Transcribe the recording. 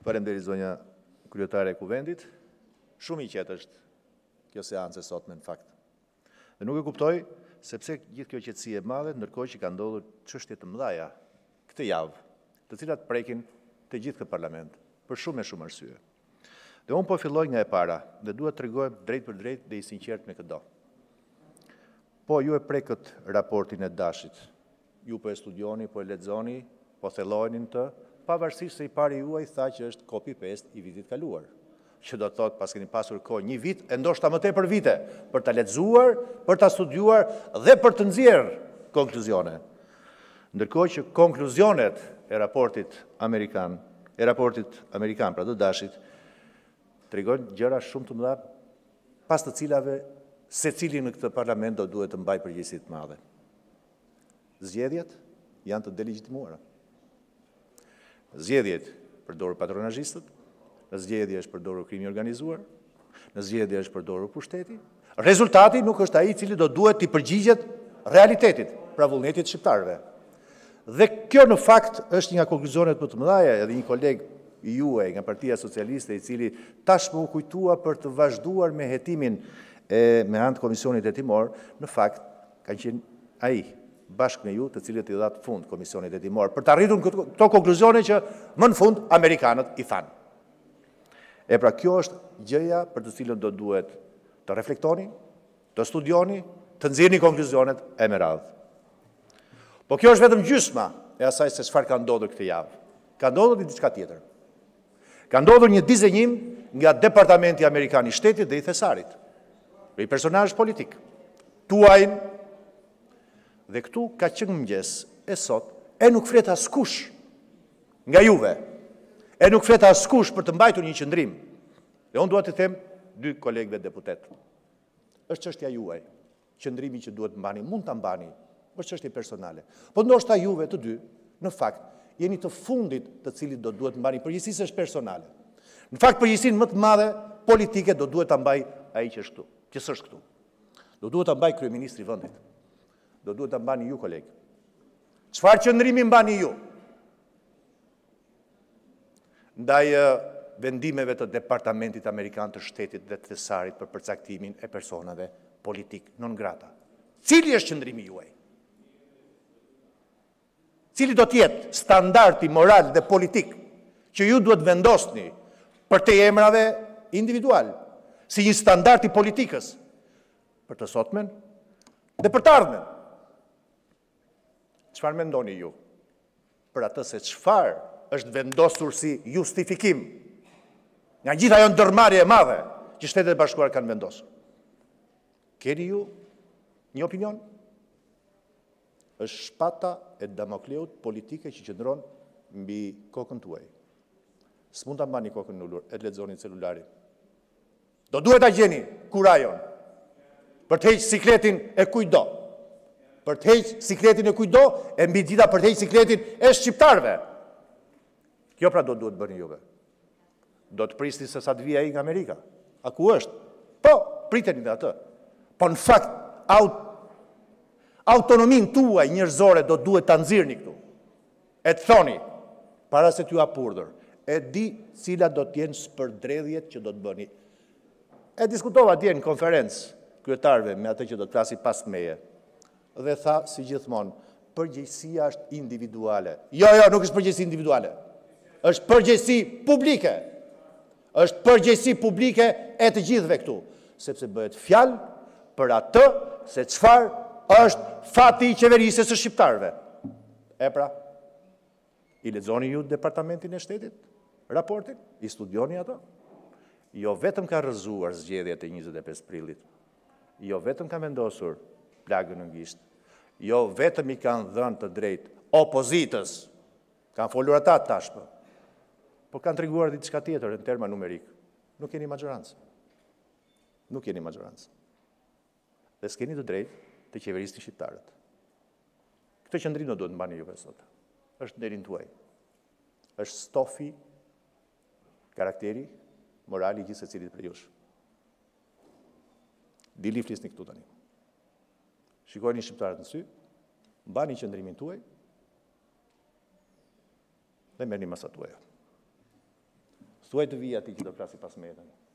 Faleminderit zonja kryetare e Kuvendit. Shumë i qetë është kjo seancë sot në fakt. Dhe nuk e kuptoj sepse gjithë kjo qetësi e madhe, ndërkohë që ka ndodhur çështje të mëdha këtë javë, të cilat prekin të gjithë këtë parlament për shumë e shumë arsye. Dhe unë po filloj nga e para dhe duhet të tregoj drejt për drejt dhe i sinqert me këto. Po ju e prekët raportin e Dashit. Ju po e studioni, po e lexoni, po thellojeni të, pavarësisht se i pari juaj tha që është copy-paste i vitit kaluar. Që do të thotë pas keni pasur kohë një vit, e ndoshta më tepër vite, për ta lexuar, për ta studiuar dhe për të nxjerrë konkluzione. Ndërkohë që konkluzionet e raportit amerikan, pra të Dashit, tregojnë gjëra shumë të mëdha, pas të cilave secili në këtë parlament do duhet të mbajë përgjegjësi të madhe. Zgjedhjet janë të delegitimuara. Zgjedhjet përdorur patronazhistët, në zgjedhje është përdorur krimi organizuar, në zgjedhje është përdorur pushteti. Rezultati nuk është ai i cili do duhet të përgjigjet realitetit, pra vullnetit shqiptarëve. Dhe kjo në fakt është një nga konkluzionet më të mëdha, edhe një koleg i juaj nga Partia Socialiste i cili tashmë u kujtua për të vazhduar me hetimin me anë të Komisionit Hetimor, në fakt kanë qenë ai bashkë me ju të cilët i dha fund Komisionit Hetimor për të arritur këto konkluzione që më në fund amerikanët i thanë. E pra kjo është gjëja për të cilën do duhet të reflektoni, të studioni, të nxjerrni konkluzionet e me radhë. Po kjo është vetëm gjysma e asaj se çfarë ka ndodhur këtë javë. Ka ndodhur diçka tjetër. Ka ndodhur një dizenjim nga Departamenti Amerikan i Shtetit dhe i Thesarit, i personazh politik, tuajnë, dhe këtu ka qenë mëngjes e sot, e nuk flet askush nga juve, e nuk flet askush për të mbajtur një qëndrim. Dhe unë dua të them dy kolegëve deputet. Është çështja juaj, qëndrimi që duhet mbani, mund ta mbani, është çështje personale. Po ndoshta juve të dy, në fakt, jeni të fundit të cilit do duhet mbani, përgjegjësisht është personale. Në fakt përgjegjësinë më të madhe politike do duhet ta mbaj ai që është këtu. Që s'është këtu. Do duhet ta mbaj kryeministri i vendit. Do duhet ta mbani ju, kolegë. Çfarë qëndrimi mbani ju? Ndaj vendimeve të Departamentit Amerikan të Shtetit dhe të Thesarit për përcaktimin e personave politik non grata. Cili është qëndrimi juaj? Cili do të jetë standardi moral dhe politik që ju duhet vendosni për të emrave individual? Si një standard i politikës për të sotmen dhe për të ardhmen. Çfarë mendoni ju për atë se çfarë është vendosur si justifikim nga gjithë ajo ndërmarrje e madhe që Shtetet e Bashkuara kanë vendosur? Keni ju një opinion? Është shpata e Damokleut politike që qëndron mbi kokën tuaj. S'mund ta mbani kokën në ulur, e të lexoni celularin. Do duhet ta gjeni kurajon për të heqë sikletin e kujdo. Për të heqë sikletin e kujdo e mbi gjitha për të heqë sikletin e shqiptarëve. Kjo pra do duhet bëni juve. Do të prisni se sa të vijë ai nga Amerika. A ku është? Po, priteni dhe atë. Po në fakt autonominë tuaj njerëzore do duhet ta nxirrni këtu. E të thoni para se t'ju hapurdhër. E di cilat do të jenë shpërdredhjet që do të bëni. E diskutova atje në konferencë kryetarëve me atë që do të flasi pas meje. Dhe tha, si gjithmonë, përgjegjësia është individuale. Jo, nuk është përgjegjësi individuale. Është përgjegjësi publike. Është përgjegjësi publike e të gjithëve këtu. Sepse bëhet fjalë për atë se çfarë është fati i qeverisë së shqiptarëve. E pra, i lexoni ju Departamentin e Shtetit, raportin, i studioni ato. Jo vetëm ka rrëzuar zgjedhjet e 25 prillit, jo vetëm ka vendosur plagën në gisht, jo vetëm i kanë dhënë të drejtë opozitës, kanë folur ata tashmë, por kanë treguar diçka tjetër në terma numerik. Nuk keni majorancë. Nuk keni majorancë. Dhe s'keni të drejtë të qeverisni shqiptarët. Këtë qëndrim do duhet mbani juve sot. Është nderin tuaj. Është stofi, karakteri, morali gjithë secilit për jush. Dili flisni këtu tani. Shikojni shqiptarët në sy, mbani qëndrimin tuaj dhe merrni masat tuaja. Thuaj të vijë ati që do plasi pas metën.